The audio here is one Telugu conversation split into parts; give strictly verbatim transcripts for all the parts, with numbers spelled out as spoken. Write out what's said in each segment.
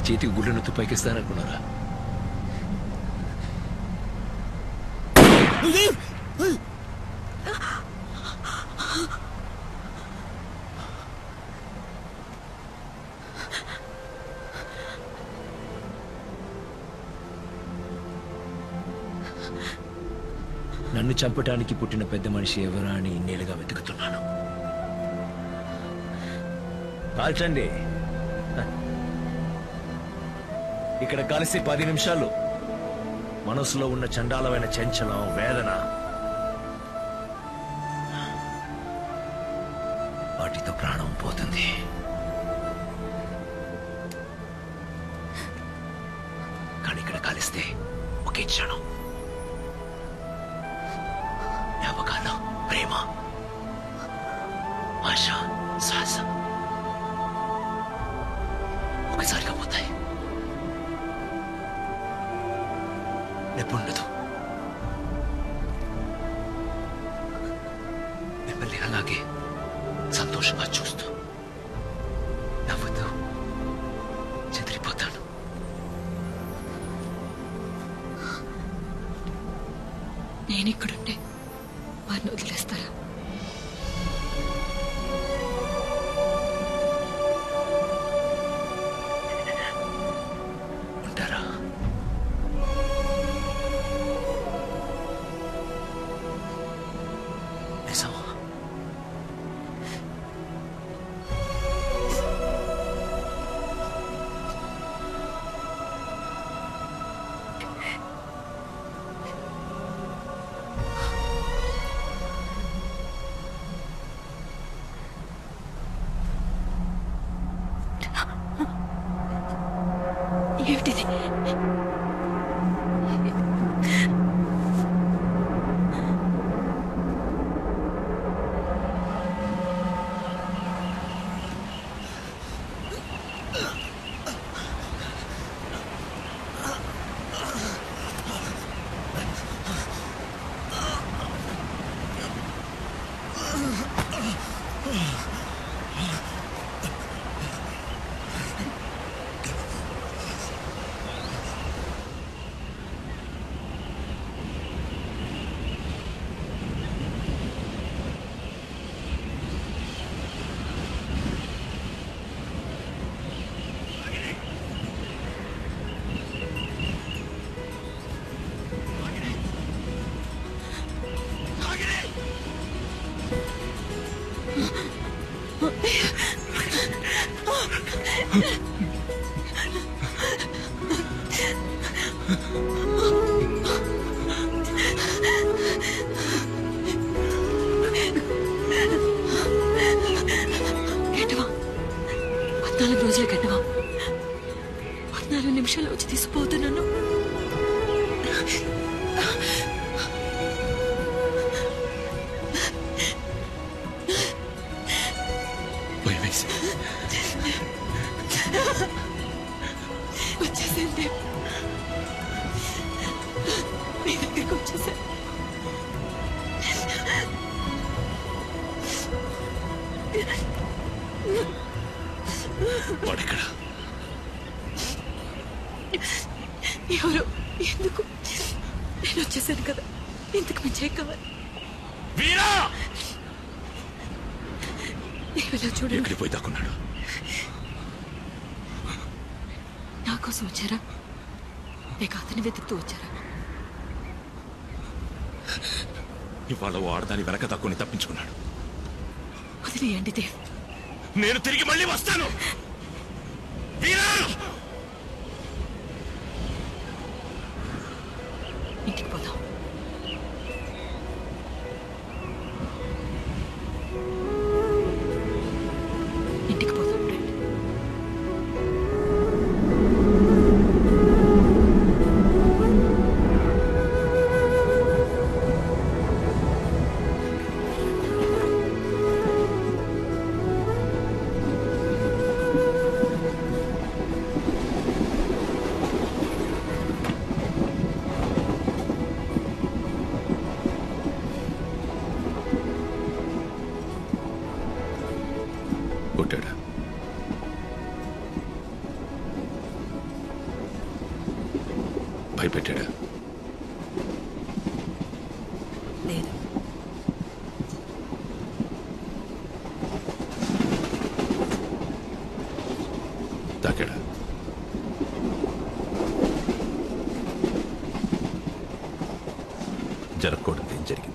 నీ చేతికి గుళ్ళను పైకిస్తాననుకున్నారా? నన్ను చంపటానికి పుట్టిన పెద్ద మనిషి ఎవరా అని ఇన్నేళ్ళుగా వెతుకుతున్నాను. కాల్చండి. ఇక్కడ కలిసి పది నిమిషాలు మనసులో ఉన్న చండాలమైన చంచలం, వేదన వాటితో ప్రాణం పోతుంది. కానీ ఇక్కడ కలిస్తే ఒకే క్షణం జ్ఞాపకాలు, ప్రేమ, ఆశ, శ్వాస ఒకసారిగా పోతాయి. ఎప్పుడుండదు. మిమ్మల్ని అలాగే సంతోషంగా చూస్తూ నవ్వుతూ చెదిరిపోతాను. నేనిక్కడుంటే వారిని వదిలేస్తారా? ఉంటారా? నిజం. ఏమిటిది? గెట్టవా పద్నాలుగు రోజులు గెట్టవా పద్నాలుగు నిమిషాలు వచ్చి తీసుకుపోతున్నాను. వచ్చేసింది. నీ దగ్గరికి వచ్చేసా. వాడిక్కడ ఎవరు? ఎందుకు? నేను వచ్చేసాను కదా, ఎందుకు మంచి కావాలి? వీరా! నీవెలా చూడండి. ఎక్కడికి పోయి దాక్కున్నాడు? నా కోసం వచ్చారా లేక అతని వెతుకుతూ వచ్చారా? ఇవాళ ఆడదాని వెనక తక్కువని తప్పించుకున్నాడు. వదిలేయండి దేవ్. నేను తిరిగి మళ్ళీ వస్తాను. వీరా! ఇంటికి పోదాం. ఇంటికి పోదాం. భయపెట్టాడా? లేదు. తాకాడా? జరగకూడదు ఏం జరిగింది?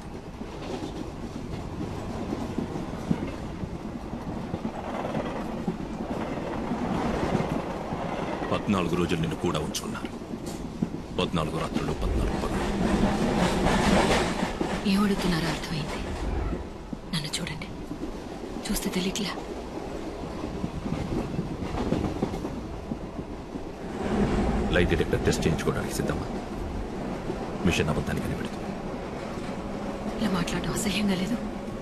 పద్నాలుగు రోజులు నిన్ను కూడా ఉంచుకున్నారు. పద్నాలుగు రాత్రులు పద్నాలుగు పనులు. ఏమడుగుతున్నారో అర్థమైంది. నన్ను చూడండి, చూస్తే తెలియట్లా. లైట్ డిటెక్టర్ టెస్ట్ చేయించుకోవడానికి సిద్ధమా? మిషన్ అబద్ధానికి కనిపెడుతుంది. ఇలా మాట్లాడడం అసహ్యంగా లేదు?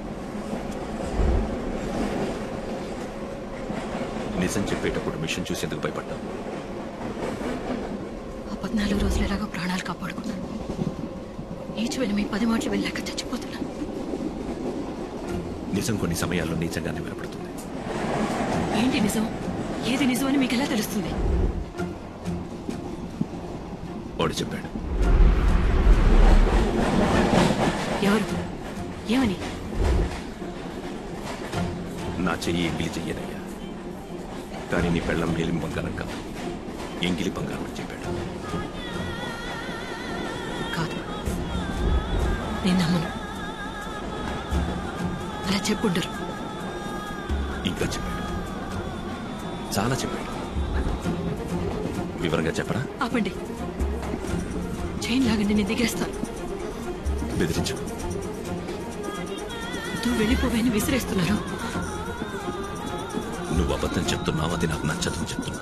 నిజం చెప్పేటప్పుడు మిషన్ చూసేందుకు భయపడ్డా. ఆ పద్నాలుగు రోజులు ఎలాగో ప్రాణాలు కాపాడుకున్నాను. ఈచి వెళ్ళి మీ పది మాటలు వెళ్ళాక చచ్చిపోతున్నాను. నిజం కొన్ని సమయాల్లో నీచంగానే వినపడుతుంది. ఏంటి నిజం? ఏది నిజం అని మీకు ఎలా తెలుస్తుంది? వాడు చెప్పాడు. ఎవరు? ఏమని? నా చెయ్యి ఎంగిలి చెయ్యనయ్యా, కానీ నీ పెళ్ళం మేలిం బంగారం కాదు, ఎంగిలి బంగారం అని చెప్పాడు. కాదు, నేను నమ్మను. అలా చెప్పుండరు. ఇంకా చెప్పాడు, చాలా చెప్పాడు. వివరంగా చెప్పరా? ఆపండి, చైన్ లాగండి, నేను దిగేస్తాను. బెదిరించు. నువ్వు వెళ్ళిపోవేని విసిరేస్తున్నారు. నువ్వు అబద్ధం చెప్తున్నావు, అది నాకు నచ్చదని చెప్తున్నా.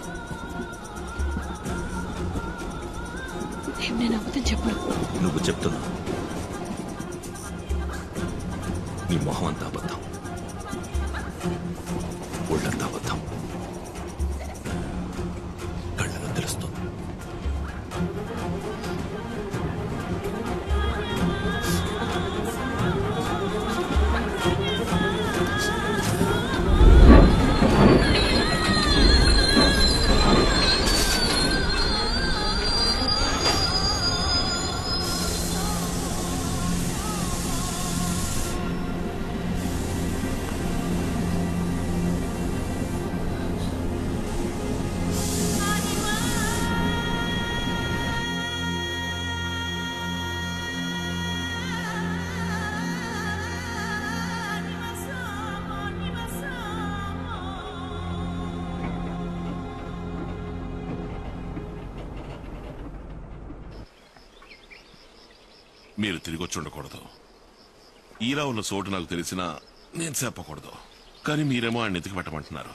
నేను అబద్ధం చెప్పను. నువ్వు చెప్తున్నావు. నీ మొహం అంతా అబద్ధం, ఒళ్ళంతా అబద్ధం, కళ్ళలో తెలుస్తుంది. మీరు తిరిగి వచ్చి ఉండకూడదు. ఈలా ఉన్న చోటు నాకు తెలిసినా నేను చెప్పకూడదు, కానీ మీరేమో ఆయన ఎతికి పెట్టమంటున్నారు.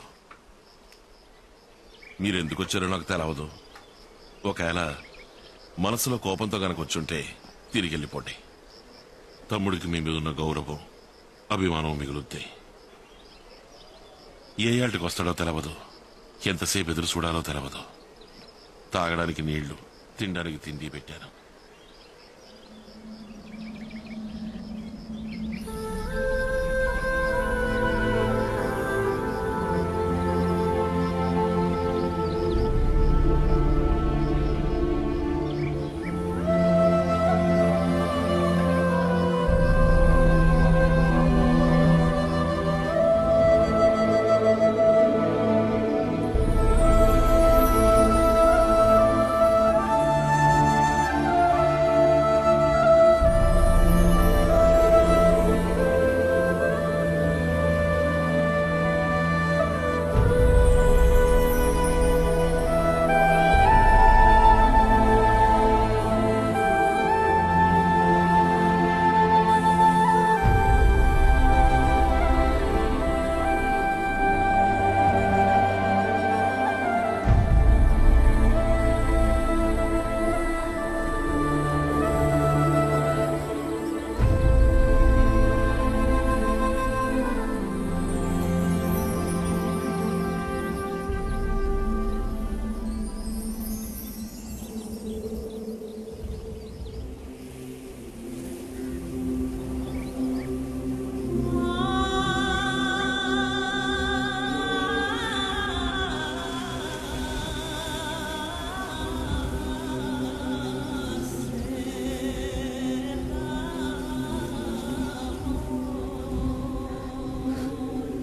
మీరెందుకు వచ్చారో నాకు తెలవదు. ఒకవేళ మనసులో కోపంతో కనుక వచ్చుంటే తిరిగి వెళ్ళిపోండి. తమ్ముడికి మీ మీద ఉన్న గౌరవం, అభిమానం మిగులుద్దాయి. ఏ ఏళ్ళకి వస్తాడో తెలవదు, ఎంతసేపు ఎదురు చూడాలో తెలవదు. తాగడానికి నీళ్లు, తినడానికి తిండి పెట్టాను.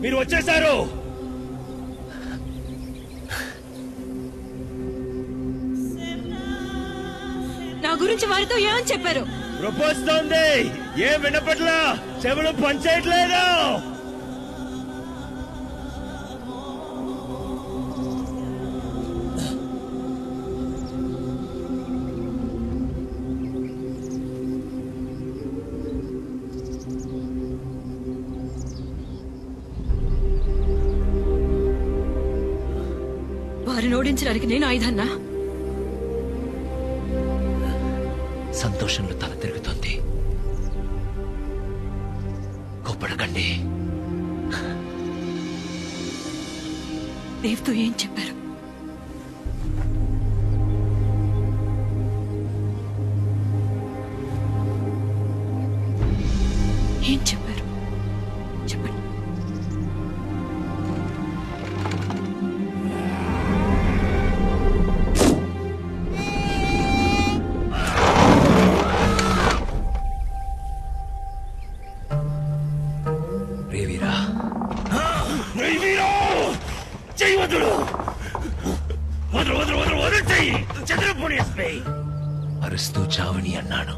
మీరు వచ్చేసారు. నా గురించి వారితో ఏమని చెప్పారు? ప్రపోస్తోంది. ఏం వినపట్లా, చెవులు పనిచేయట్లేదు. వారిని ఓడించడానికి నేను ఆయుధాన్నా? సంతోషంలో తల తిరుగుతోంది. కోపడకండి. దేవ్తో ఏం చెప్పారు? ఏం చెప్పారు? చెప్పండి. చెయ్యి వదులు. వదులు వదులు వదులు వదులు చెయ్యి. చంద్రపోని అరుస్తూ చావని అన్నాను.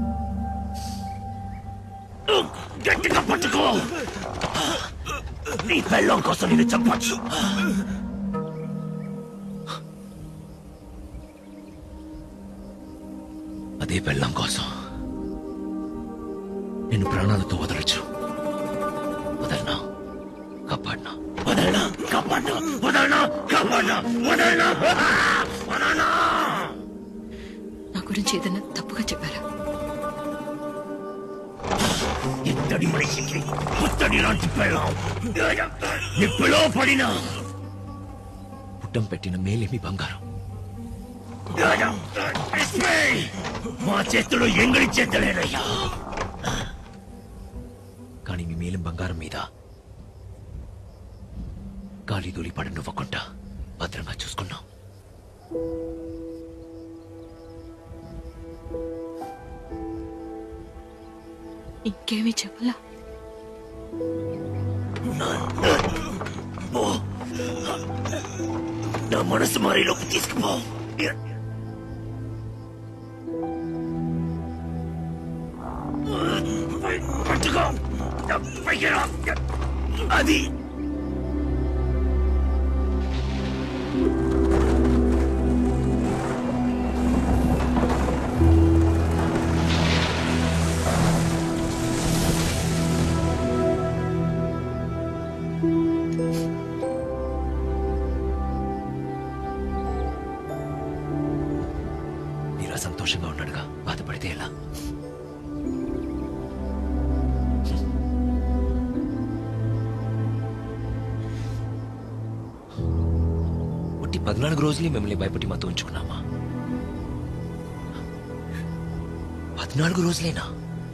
గట్టిగా పట్టుకో. నీ పెళ్ళం కోసం నేను చంపచ్చు. అదే పెళ్ళం కోసం నేను ప్రాణాలతో వదలచ్చు. వదలనా, కాపాడినా. వదలనా, కాపాడినా. వదలనా, కాపాడినా. వదలనా, వదలనా. నా గురించి ఏదైనా తప్పుగా చెప్పారా? ఇత్తడి మనిషికి పుత్తడి లాంటి పెళ్ళం. నిప్పులో పడిన పుట్టం పెట్టిన మేలేమి బంగారం. మా చేతిలో ఎంగడి చేతలేనయ్యా. కానీ మీ మేలం బంగారం మీద గాలి దూలి పడనివ్వకుండా భద్రంగా చూసుకున్నాం. ఇంకేమీ చెప్పలా? నా మనసు మారిలోకి తీసుకుపో. పట్టుకో. అది మీరా సంతోషంగా ఉన్నాడుగా, బాధపడితే ఎలా? పుట్టి పద్నాలుగు రోజులే మిమ్మల్ని భయపడి మాతో ఉంచుకున్నామా? పద్నాలుగు రోజులేనా?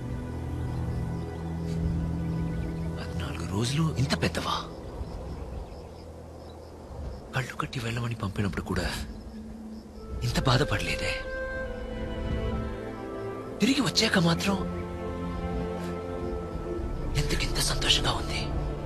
పద్నాలుగు రోజులు ఇంత పెద్దవా? కళ్ళు కట్టి వెళ్ళమని పంపినప్పుడు కూడా ఇంత బాధపడలేదే. తిరిగి వచ్చాక మాత్రం ఎందుకింత సంతోషంగా ఉంది?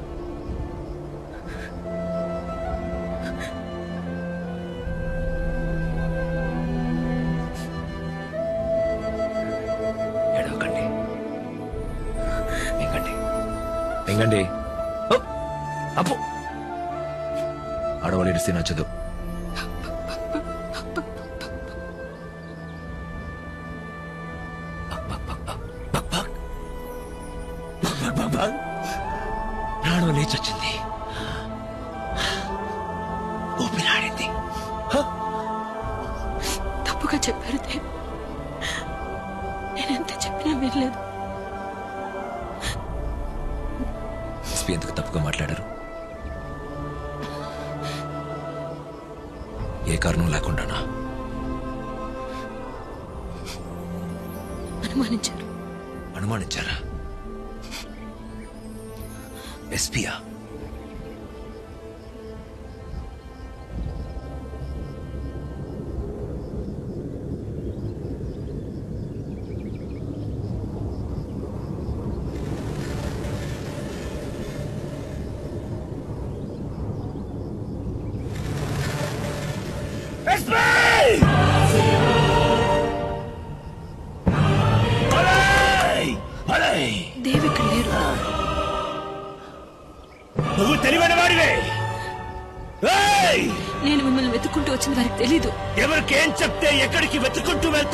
ఏడవకండి, మింగండి, మింగండి. అప్పు ఆడవాళ్ళు ఏడిస్తే నచ్చదు. ప్రాణం లేచొచ్చింది, ఊపిరాడింది. తప్పుగా చెప్పారు దేవ్. నేనెంత చెప్పినా వినలేదు. ఎస్పీ ఎందుకు తప్పుగా మాట్లాడారు? ఏ కారణం లేకుండానా? అనుమానించారు. అనుమానించారా? ఎస్పీయా? నువ్వు తెలివైన వాడివే. నేను మిమ్మల్ని వెతుక్కుంటూ వచ్చిన వారికి తెలీదు. ఎవరికేం చెప్తే ఎక్కడికి వెతుక్కుంటూ వెళ్తా